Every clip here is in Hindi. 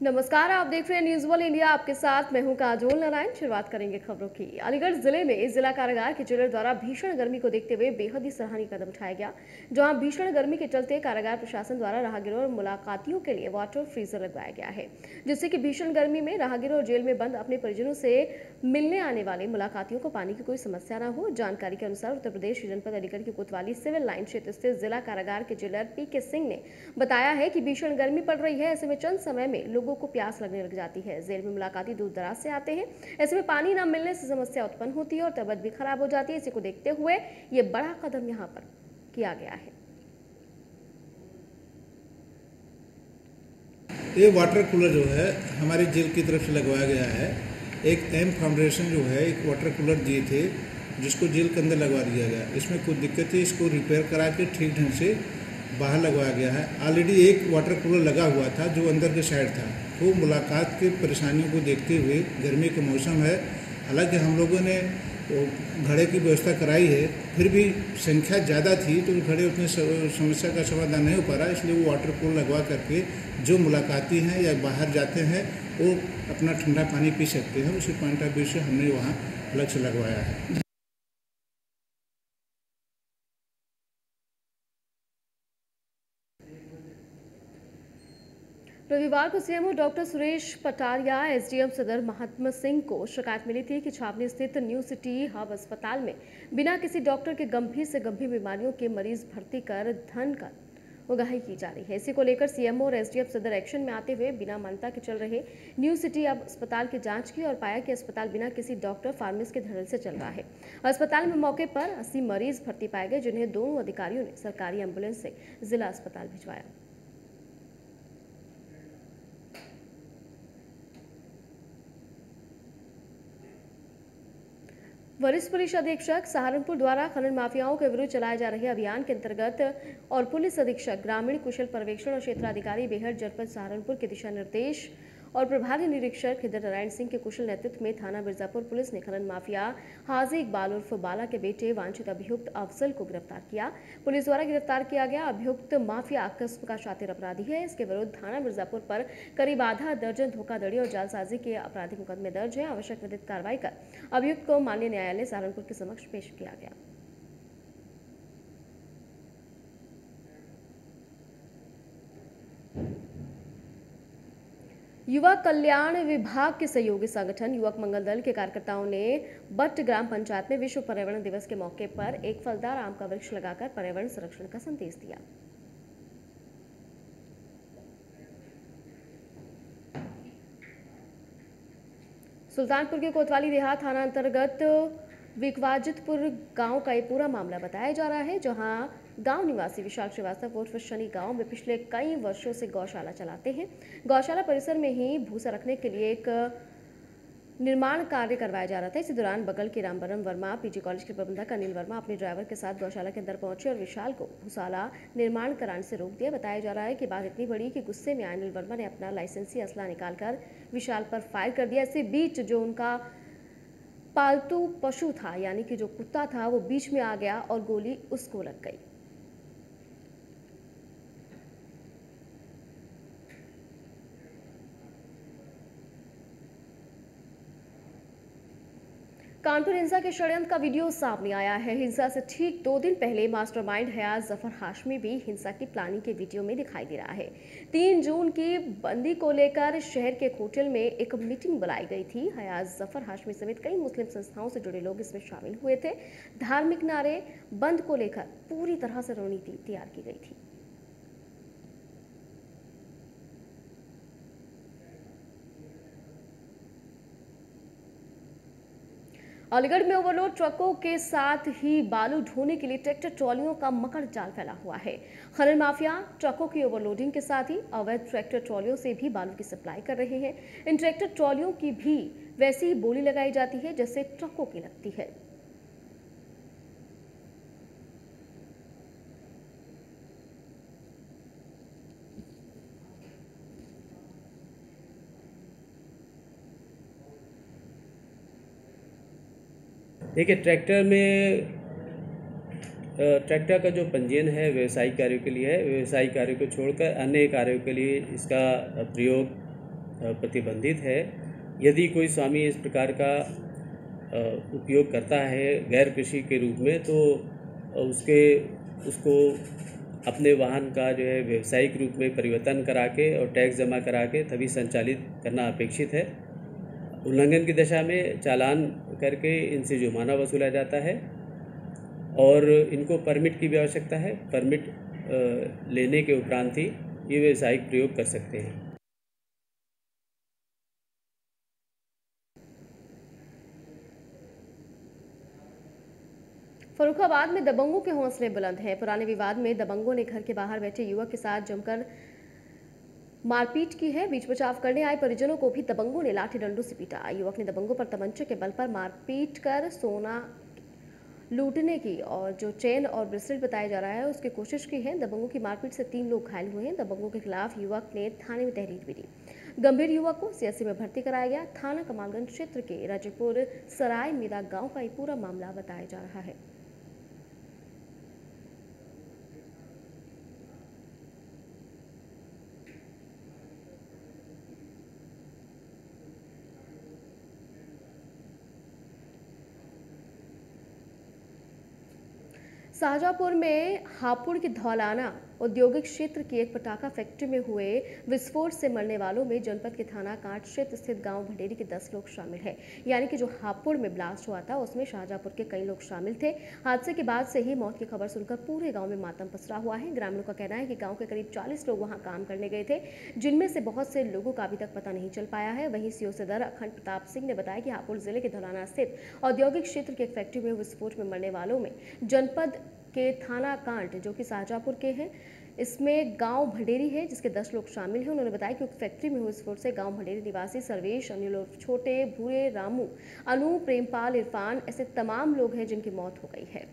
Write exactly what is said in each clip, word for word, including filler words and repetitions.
नमस्कार, आप देख रहे हैं न्यूज़ वन इंडिया। आपके साथ मैं हूं काजोल नारायण। शुरुआत करेंगे खबरों की। अलीगढ़ जिले में जिला कारागार के जेलर द्वारा भीषण गर्मी को देखते हुए बेहद ही सराहनीय कदम उठाया गया, जहां भीषण गर्मी के चलते कारागार प्रशासन द्वारा राहगीरों और मुलाकातियों के लिए वाटर फ्रीजर लगवाया गया है, जिससे कि भीषण गर्मी में राहगीरों और जेल में बंद अपने परिजनों से मिलने आने वाले मुलाकातियों को पानी की कोई समस्या न हो। जानकारी के अनुसार उत्तर प्रदेश जनपद अलीगढ़ की कोतवाली सिविल लाइन क्षेत्र स्थित जिला कारागार के जेलर पी के सिंह ने बताया है कि भीषण गर्मी पड़ रही है, ऐसे में चंद समय में लोगों को प्यास लगने लग जाती है। जेल में मुलाकाती दूर दराज से आते हैं, ऐसे में पानी न मिलने से समस्या उत्पन्न होती है और तबीयत भी खराब हो जाती है। इसी को देखते हुए ये बड़ा कदम यहाँ पर किया गया है। ये वाटर कूलर जो है हमारी जेल की तरफ से लगवाया गया है। एक एम फाउंडेशन जो है एक वाटर कूलर दिए थे, जिसको जेल के अंदर लगवा दिया गया। इसमें कुछ दिक्कत थी, इसको रिपेयर करा के ठीक ढंग से बाहर लगवाया गया है। ऑलरेडी एक वाटर कूलर लगा हुआ था जो अंदर के साइड था, तो मुलाकात की परेशानियों को देखते हुए गर्मी का मौसम है, हालांकि हम लोगों ने घड़े की व्यवस्था कराई है, फिर भी संख्या ज़्यादा थी तो घड़े उतने समस्या का समाधान नहीं हो पा रहा, इसलिए वो वाटर कूलर लगवा करके जो मुलाकाती हैं या बाहर जाते हैं वो अपना ठंडा पानी पी सकते हैं। उसी पॉइंट ऑफ व्यू से हमने वहाँ अलग से लगवाया है। रविवार को CMO doctor Suresh Pataria, SDM सदर महात्मा सिंह को शिकायत मिली थी कि छावनी स्थित न्यू सिटी हब अस्पताल में बिना किसी डॉक्टर के गंभीर से गंभीर बीमारियों के मरीज भर्ती कर धन का उगाही की जा रही है। इसी को लेकर सीएमओ और एसडीएम सदर एक्शन में आते हुए बिना मान्यता के चल रहे न्यू सिटी हब अस्पताल की जांच की और पाया कि अस्पताल बिना किसी डॉक्टर फार्मेसिस्ट के धड़ल्ले से चल रहा है। अस्पताल में मौके पर अस्सी मरीज भर्ती पाए गए, जिन्हें दोनों अधिकारियों ने सरकारी एम्बुलेंस से जिला अस्पताल भिजवाया। वरिष्ठ पुलिस अधीक्षक सहारनपुर द्वारा खनन माफियाओं के विरुद्ध चलाए जा रहे अभियान के अंतर्गत और पुलिस अधीक्षक ग्रामीण कुशल पर्यवेक्षण और क्षेत्राधिकारी बेहद जनपद सहारनपुर के दिशा निर्देश और प्रभारी निरीक्षक हृदय नारायण सिंह के कुशल नेतृत्व में थाना मिर्जापुर पुलिस ने खनन माफिया हाजी इकबाल उर्फ बाला के बेटे वांछित अभियुक्त अफजल को गिरफ्तार किया। पुलिस द्वारा गिरफ्तार किया गया अभियुक्त माफिया किस्म का शातिर अपराधी है। इसके विरुद्ध थाना मिर्जापुर पर करीब आधा दर्जन धोखाधड़ी और जालसाजी के आपराधिक मुकदमे दर्ज है। आवश्यक विधिक कार्रवाई कर अभियुक्त को माननीय न्यायालय सहारनपुर के समक्ष पेश किया गया। युवा कल्याण विभाग के सहयोगी संगठन युवक मंगल दल के कार्यकर्ताओं ने बट्ट ग्राम पंचायत में विश्व पर्यावरण दिवस के मौके पर एक फलदार आम का वृक्ष लगाकर पर्यावरण संरक्षण का संदेश दिया। सुल्तानपुर के कोतवाली देहात थाना अंतर्गत विकवाजितपुर गांव का ये पूरा मामला बताया जा रहा है, जहां गांव निवासी विशाल श्रीवास्तव उर्फ शनि गांव में पिछले कई वर्षों से गौशाला चलाते हैं। गौशाला परिसर में ही भूसा रखने के लिए एक निर्माण कार्य करवाया जा रहा था। इसी दौरान बगल के रामबरम वर्मा पीजी कॉलेज के प्रबंधक अनिल वर्मा अपने ड्राइवर के साथ गौशाला के अंदर पहुंचे और विशाल को भूसाला निर्माण कराने से रोक दिया। बताया जा रहा है कि बात इतनी बड़ी कि गुस्से में अनिल वर्मा ने अपना लाइसेंसी असला निकालकर विशाल पर फायर कर दिया। इसी बीच जो उनका पालतू पशु था, यानी कि जो कुत्ता था, वो बीच में आ गया और गोली उसको लग गई। कानपुर हिंसा के षड्यंत्र का वीडियो सामने आया है। हिंसा से ठीक दो दिन पहले मास्टरमाइंड हयाज जफर हाशमी भी हिंसा की प्लानिंग के वीडियो में दिखाई दे रहा है। तीन जून की बंदी को लेकर शहर के एक होटल में एक मीटिंग बुलाई गई थी। हयाज जफर हाशमी समेत कई मुस्लिम संस्थाओं से जुड़े लोग इसमें शामिल हुए थे। धार्मिक नारे बंद को लेकर पूरी तरह से रणनीति तैयार की गई थी। अलीगढ़ में ओवरलोड ट्रकों के साथ ही बालू ढोने के लिए ट्रैक्टर ट्रॉलियों का मकड़ जाल फैला हुआ है। खनन माफिया ट्रकों की ओवरलोडिंग के साथ ही अवैध ट्रैक्टर ट्रॉलियों से भी बालू की सप्लाई कर रहे हैं। इन ट्रैक्टर ट्रॉलियों की भी वैसी ही बोली लगाई जाती है जैसे ट्रकों की लगती है। देखिए, ट्रैक्टर में ट्रैक्टर का जो पंजीयन है व्यवसायिक कार्यों के लिए है। व्यवसायिक कार्यों को छोड़कर अन्य कार्यों के लिए इसका प्रयोग प्रतिबंधित है। यदि कोई स्वामी इस प्रकार का उपयोग करता है गैर कृषि के रूप में, तो उसके उसको अपने वाहन का जो है व्यावसायिक रूप में परिवर्तन करा के और टैक्स जमा करा के तभी संचालित करना अपेक्षित है। उल्लंघन की दशा में चालान करके इनसे जुर्माना वसूला जाता है और इनको परमिट की भी आवश्यकता है। परमिट लेने के उपरांत ही ये व्यावसायिक प्रयोग कर सकते हैं। फर्रुखाबाद में दबंगों के हौसले बुलंद हैं। पुराने विवाद में दबंगों ने घर के बाहर बैठे युवक के साथ जमकर मारपीट की है। बीच बचाव करने आए परिजनों को भी दबंगों ने लाठी डंडों से पीटा। युवक ने दबंगों पर तमंचे के बल पर मारपीट कर सोना लूटने की और जो चेन और ब्रेसलेट बताया जा रहा है उसकी कोशिश की है। दबंगों की मारपीट से तीन लोग घायल हुए हैं। दबंगों के खिलाफ युवक ने थाने में तहरीर भी दी। गंभीर युवक को सीएससी में भर्ती कराया गया। थाना कमालगंज क्षेत्र के राजेपुर सराय मीरा गांव का ये पूरा मामला बताया जा रहा है। शाहजहांपुर में हापुड़ के धौलाना औद्योगिक क्षेत्र की एक पटाखा फैक्ट्री में हुए विस्फोट से मरने वालों में जनपद के थाना कांट क्षेत्र स्थित गांव भंडेरी के दस लोग शामिल हैं। यानी कि जो हापुड़ में ब्लास्ट हुआ था उसमें शाहजहांपुर के कई लोग शामिल थे। हादसे के बाद से ही मौत की खबर सुनकर पूरे गांव में मातम पसरा हुआ है। ग्रामीणों का कहना है कि गांव के करीब चालीस लोग वहां काम करने गए थे, जिनमें से बहुत से लोगों का अभी तक पता नहीं चल पाया है। वहीं सीओ सदर अखंड प्रताप सिंह ने बताया कि हापुड़ जिले के धौलाना स्थित औद्योगिक क्षेत्र की एक फैक्ट्री में विस्फोट में मरने वालों में जनपद के थाना कांट जो कि शाहजहांपुर के हैं, इसमें गांव भंडेरी है जिसके दस लोग शामिल हैं। उन्होंने बताया कि उस फैक्ट्री में हुए विस्फोट से गांव भंडेरी निवासी सर्वेश, अनिल और छोटे, भूरे, रामू, अनु, प्रेमपाल, इरफान ऐसे तमाम लोग हैं जिनकी मौत हो गई है।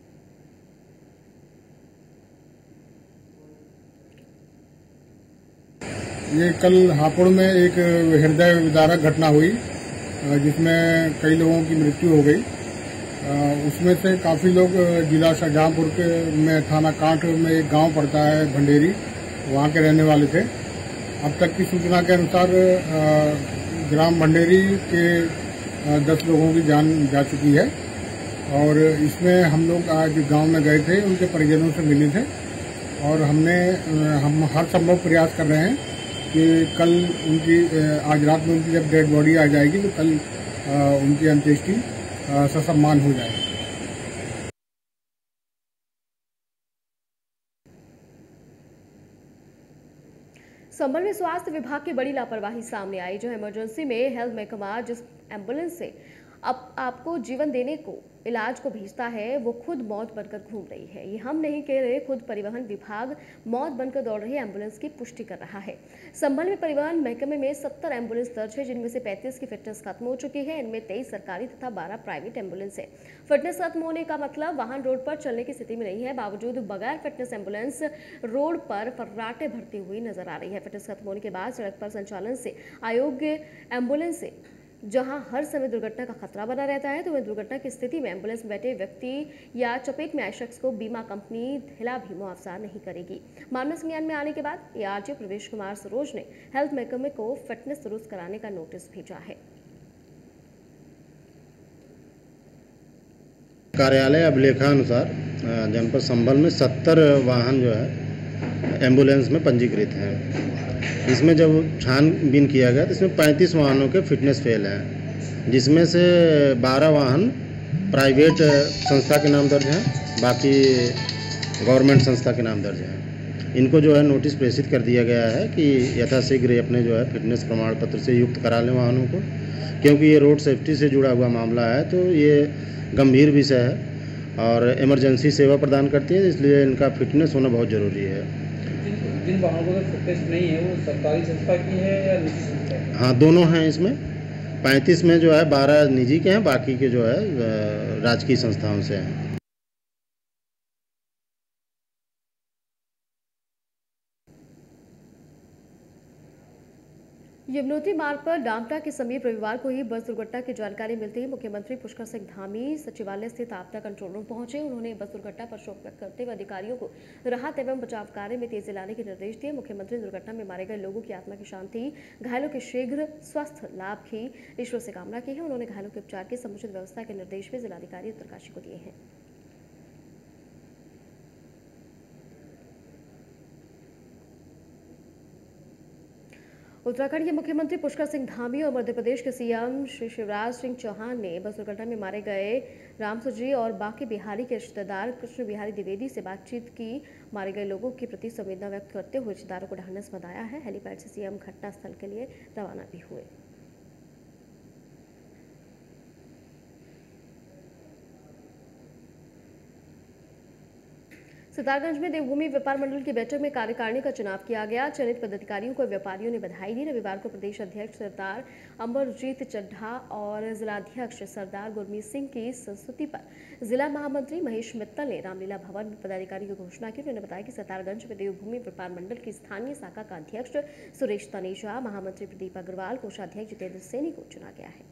ये कल हापुड़ में एक हृदय विदारक घटना हुई जिसमें कई लोगों की मृत्यु हो गई। उसमें से काफ़ी लोग जिला शाहजहांपुर के में थाना कांट में एक गांव पड़ता है भंडेरी, वहां के रहने वाले थे। अब तक की सूचना के अनुसार ग्राम भंडेरी के दस लोगों की जान जा चुकी है और इसमें हम लोग आज गांव में गए थे, उनके परिजनों से मिले थे और हमने हम हर संभव प्रयास कर रहे हैं कि कल उनकी आज रात में उनकी जब डेड बॉडी आ जाएगी तो कल उनकी अंत्येष्टि ससम्मान हो जाए। संभल में स्वास्थ्य विभाग की बड़ी लापरवाही सामने आई। जो इमरजेंसी में हेल्थ महकमा जिस एम्बुलेंस से अब आपको जीवन देने को इलाज को भेजता है वो खुद मौत बनकर घूम रही है। ये हम नहीं कह रहे, खुद परिवहन विभाग मौत बनकर दौड़ रही एम्बुलेंस की पुष्टि कर रहा है। संभल में परिवहन महकमे में सत्तर एम्बुलेंस दर्ज है, जिनमें से पैंतीस की फिटनेस खत्म हो चुकी है। इनमें तेईस सरकारी तथा बारह प्राइवेट एम्बुलेंस है। फिटनेस खत्म होने का मतलब वाहन रोड पर चलने की स्थिति में नहीं है। बावजूद बगैर फिटनेस एम्बुलेंस रोड पर फर्राटे भरती हुई नजर आ रही है। फिटनेस खत्म होने के बाद सड़क पर संचालन से अयोग्य एम्बुलेंस से जहां हर समय दुर्घटना का खतरा बना रहता है, तो वह दुर्घटना की स्थिति में एम्बुलेंस में बैठे व्यक्ति या चपेट में आए शख्स को बीमा कंपनी ढिला भी मुआवजा नहीं करेगी। मामला संज्ञान में आने के बाद एआरजी प्रवेश कुमार सरोज ने हेल्थ महकमे को फिटनेस दुरुस्त कराने का नोटिस भेजा है। कार्यालय अभिलेखानुसार जनपद संभल में सत्तर वाहन जो है एम्बुलेंस में पंजीकृत हैं। इसमें जब छानबीन किया गया तो इसमें पैंतीस वाहनों के फिटनेस फेल हैं, जिसमें से बारह वाहन प्राइवेट संस्था के नाम दर्ज हैं, बाकी गवर्नमेंट संस्था के नाम दर्ज हैं। इनको जो है नोटिस प्रेषित कर दिया गया है कि यथाशीघ्र अपने जो है फिटनेस प्रमाण पत्र से युक्त करा लें वाहनों को, क्योंकि ये रोड सेफ्टी से जुड़ा हुआ मामला है, तो ये गंभीर विषय है और इमरजेंसी सेवा प्रदान करती है, इसलिए इनका फिटनेस होना बहुत ज़रूरी है। जिन वाहनों का फिटनेस नहीं है वो सरकारी संस्था की है या निजी संस्था है? हाँ, दोनों हैं इसमें। पैंतीस में जो है बारह निजी के हैं, बाकी के जो है राजकीय संस्थाओं से हैं। यमुनोत्री मार्ग पर डामटा के समीप रविवार को ही बस दुर्घटना की जानकारी मिलते ही मुख्यमंत्री पुष्कर सिंह धामी सचिवालय स्थित आपदा कंट्रोल रूम पहुंचे। उन्होंने बस दुर्घटना पर शोक व्यक्त करते हुए अधिकारियों को राहत एवं बचाव कार्य में तेजी लाने के निर्देश दिए। मुख्यमंत्री ने दुर्घटना में मारे गए लोगों की आत्मा की शांति, घायलों के शीघ्र स्वस्थ लाभ की ईश्वर से कामना की है। उन्होंने घायलों के उपचार की समुचित व्यवस्था के निर्देश भी जिलाधिकारी उत्तरकाशी को दिए हैं। उत्तराखंड के मुख्यमंत्री पुष्कर सिंह धामी और मध्य प्रदेश के सीएम श्री शिवराज सिंह चौहान ने बस दुर्घटना में मारे गए रामसुजी और बाकी बिहारी के रिश्तेदार कृष्ण बिहारी द्विवेदी से बातचीत की। मारे गए लोगों के प्रति संवेदना व्यक्त करते हुए रिश्तेदारों को ढांढस बंधाया है। हेलीपैड से सीएम घटनास्थल के लिए रवाना भी हुए। सितारगंज में देवभूमि व्यापार मंडल की बैठक में कार्यकारिणी का चुनाव किया गया। चयनित पदाधिकारियों को व्यापारियों ने बधाई दी। रविवार को प्रदेश अध्यक्ष सरदार अमरजीत चड्ढा और जिलाध्यक्ष सरदार गुरमीत सिंह की संस्तुति पर जिला महामंत्री महेश मित्तल ने रामलीला भवन में पदाधिकारी की घोषणा की। उन्होंने बताया कि सितारगंज में देवभूमि व्यापार मंडल की स्थानीय शाखा का अध्यक्ष सुरेश तनेजा, महामंत्री प्रदीप अग्रवाल, कोषाध्यक्ष जितेंद्र सैनी को चुना गया है।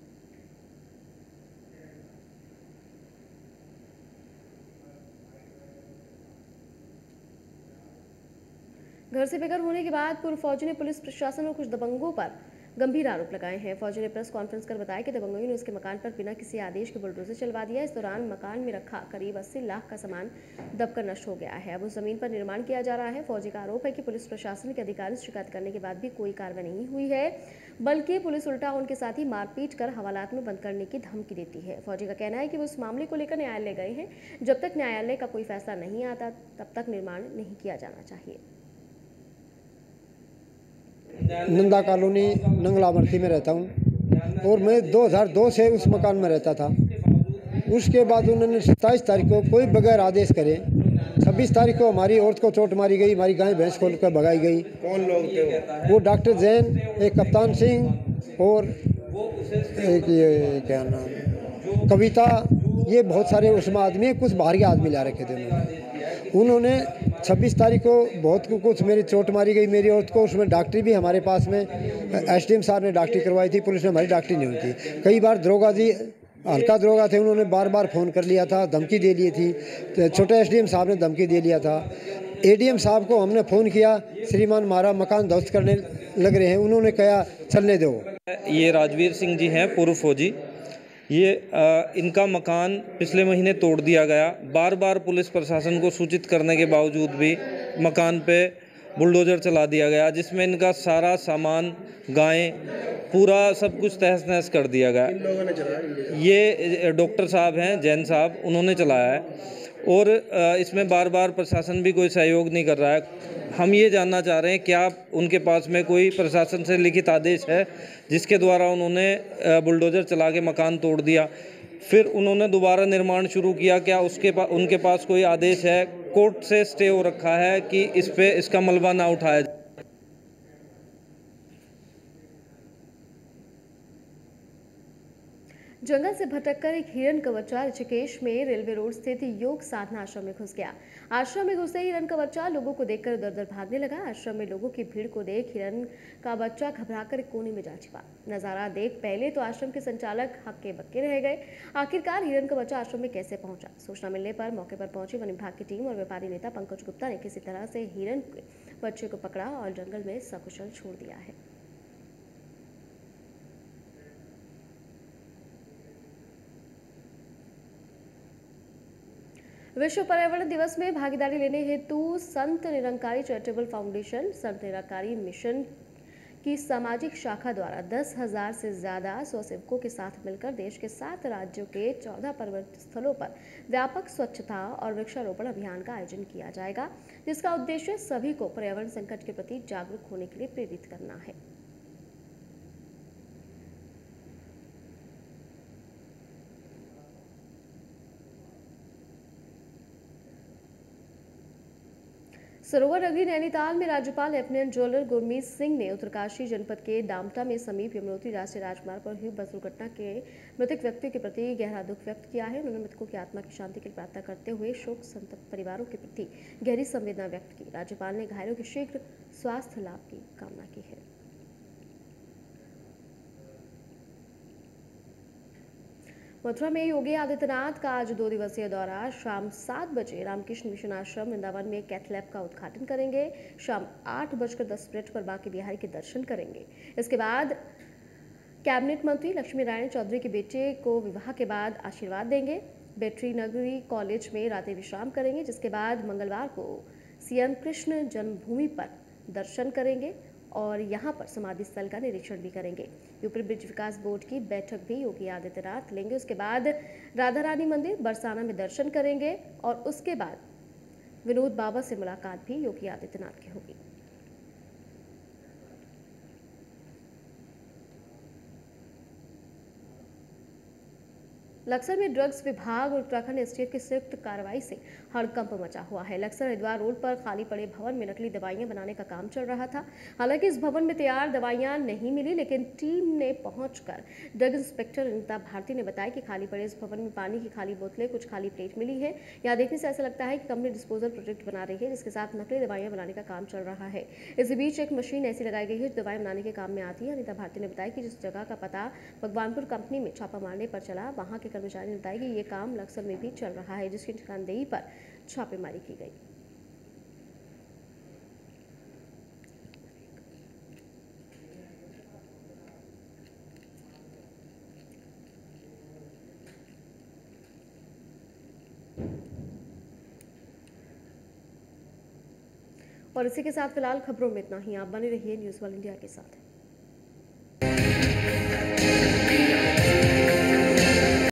घर से बेघर होने के बाद पूर्व फौजी ने पुलिस प्रशासन और कुछ दबंगों पर गंभीर आरोप लगाए हैं। फौजी ने प्रेस कॉन्फ्रेंस कर बताया कि दबंगों ने उसके मकान पर बिना किसी आदेश के बुलडोजर चलवा दिया। इस दौरान मकान में रखा करीब अस्सी लाख का सामान दबकर नष्ट हो गया है। अब उस जमीन पर निर्माण किया जा रहा है। फौजी का आरोप है कि पुलिस प्रशासन के अधिकारी से शिकायत करने के बाद भी कोई कार्रवाई नहीं हुई है, बल्कि पुलिस उल्टा उनके साथ ही मारपीट कर हवालात में बंद करने की धमकी देती है। फौजी का कहना है कि वो इस मामले को लेकर न्यायालय गए हैं। जब तक न्यायालय का कोई फैसला नहीं आता तब तक निर्माण नहीं किया जाना चाहिए। नंदा कॉलोनी नंगलामर्ती में रहता हूँ और मैं दो हज़ार दो से उस मकान में रहता था। उसके बाद उन्होंने सत्ताईस तारीख को कोई बगैर आदेश करे छब्बीस तारीख को हमारी औरत को चोट मारी गई, हमारी गाय भैंस खोल कर भगाई गई। कौन लोग थे? वो डॉक्टर जैन, एक कप्तान सिंह और एक ये क्या नाम कविता, ये बहुत सारे उसमें आदमी, कुछ बाहरी आदमी ला रखे थे उन्होंने। उन्होंने छब्बीस तारीख को बहुत कुछ मेरी चोट मारी गई मेरी औरत को। उसमें डॉक्टरी भी हमारे पास में एसडीएम साहब ने डॉक्टरी करवाई थी, पुलिस ने हमारी डॉक्टरी नहीं हुई थी। कई बार दरोगा जी हल्का दरोगा थे, उन्होंने बार बार फ़ोन कर लिया था, धमकी दे ली थी। तो छोटे एसडीएम साहब ने धमकी दे लिया था। एडीएम साहब को हमने फ़ोन किया, श्रीमान हमारा मकान ध्वस्त करने लग रहे हैं, उन्होंने कहा चलने दो। ये राजवीर सिंह जी हैं, पूर्व फौजी। ये आ, इनका मकान पिछले महीने तोड़ दिया गया। बार बार पुलिस प्रशासन को सूचित करने के बावजूद भी मकान पे बुलडोजर चला दिया गया, जिसमें इनका सारा सामान, गायें, पूरा सब कुछ तहस नहस कर दिया गया। इन लोगों ने चलाया? ये डॉक्टर साहब हैं, जैन साहब, उन्होंने चलाया है। और इसमें बार बार प्रशासन भी कोई सहयोग नहीं कर रहा है। हम ये जानना चाह रहे हैं क्या उनके पास में कोई प्रशासन से लिखित आदेश है जिसके द्वारा उन्होंने बुलडोजर चला के मकान तोड़ दिया, फिर उन्होंने दोबारा निर्माण शुरू किया? क्या उसके पास उनके पास कोई आदेश है, कोर्ट से स्टे हो रखा है कि इस पे इसका मलबा ना उठाया जाए? जंगल से भटककर एक हिरण का बच्चा ऋषिकेश में रेलवे रोड स्थित योग साधना आश्रम में घुस गया। आश्रम में घुसे हिरण का बच्चा लोगों को देखकर दर दर भागने लगा। आश्रम में लोगों की भीड़ को देख हिरण का बच्चा घबराकर एक कोने में जा छिपा। नजारा देख पहले तो आश्रम के संचालक हक्के बक्के रह गए। आखिरकार हिरण का बच्चा आश्रम में कैसे पहुंचा? सूचना मिलने पर मौके पर पहुंची वन विभाग की टीम और व्यापारी नेता पंकज गुप्ता ने किसी तरह से हिरण के बच्चे को पकड़ा और जंगल में सकुशल छोड़ दिया है। विश्व पर्यावरण दिवस में भागीदारी लेने हेतु Sant Nirankari charitable foundation Sant Nirankari mission की सामाजिक शाखा द्वारा दस हजार से ज्यादा स्वसेवकों के साथ मिलकर देश के सात राज्यों के चौदह पर्वत स्थलों पर व्यापक स्वच्छता और वृक्षारोपण अभियान का आयोजन किया जाएगा, जिसका उद्देश्य सभी को पर्यावरण संकट के प्रति जागरूक होने के लिए प्रेरित करना है। सरोवर नगरी नैनीताल में राज्यपाल लेफ्टिनेंट जनरल गुरमीत सिंह ने उत्तरकाशी जनपद के डामटा में समीप यमुनोत्री राष्ट्रीय राजमार्ग पर हुई बस दुर्घटना के मृतक व्यक्तियों के प्रति गहरा दुख व्यक्त किया है। उन्होंने मृतकों की आत्मा की शांति के लिए प्रार्थना करते हुए शोक संतप्त परिवारों के प्रति गहरी संवेदना व्यक्त की। राज्यपाल ने घायलों के शीघ्र स्वास्थ्य लाभ की कामना की है। मथुरा में योगी आदित्यनाथ का आज दो दिवसीय दौरा। शाम सात बजे रामकृष्ण मिशन आश्रम वृंदावन में कैथ लैब का उद्घाटन करेंगे। शाम आठ बजकर दस मिनट पर बांके बिहारी के दर्शन करेंगे। इसके बाद कैबिनेट मंत्री लक्ष्मी नारायण चौधरी के बेटे को विवाह के बाद आशीर्वाद देंगे। बेटरी नगरी कॉलेज में रात्रि विश्राम करेंगे, जिसके बाद मंगलवार को सीएम कृष्ण जन्मभूमि पर दर्शन करेंगे और यहां पर समाधि स्थल का निरीक्षण भी करेंगे। यूपी ब्रिज विकास बोर्ड की बैठक भी योगी आदित्यनाथ लेंगे। उसके बाद राधा रानी मंदिर बरसाना में दर्शन करेंगे और उसके बाद विनोद बाबा से मुलाकात भी योगी आदित्यनाथ की होगी। लक्सर में ड्रग्स विभाग और उत्तराखंड एसटीएफ की संयुक्त कार्रवाई से हड़कंप मचा हुआ है। लक्सर हरिद्वार रोड पर खाली पड़े भवन में नकली दवाइयां बनाने का काम चल रहा था। हालांकि इस भवन में तैयार दवाइयां नहीं मिली, लेकिन टीम ने पहुंचकर ड्रग इंस्पेक्टर अनिता भारती ने बताया कि खाली पड़े इस भवन में पानी की खाली बोतलें, कुछ खाली प्लेट मिली है। यहाँ देखने से ऐसा लगता है कि कंपनी डिस्पोजल प्रोडक्ट बना रही है, जिसके साथ नकली दवाइयां बनाने का काम चल रहा है। इसी बीच एक मशीन ऐसी लगाई गई है जो दवाएं बनाने के काम में आती है। अनिता भारती ने बताया कि जिस जगह का पता भगवानपुर कंपनी में छापा मारने पर चला, वहां के कर्मचारी ने बताया कि ये काम लक्सर में भी चल रहा है, जिसकी निशानदेही पर छापेमारी की गई। और इसी के साथ फिलहाल खबरों में इतना ही। आप बने रहिए न्यूज़ वर्ल्ड इंडिया के साथ।